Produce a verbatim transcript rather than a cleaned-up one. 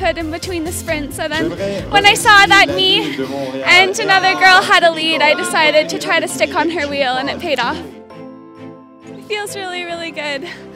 could in between the sprints. So then when I saw that me and another girl had a lead, I decided to try to stick on her wheel, and it paid off. It feels really, really good.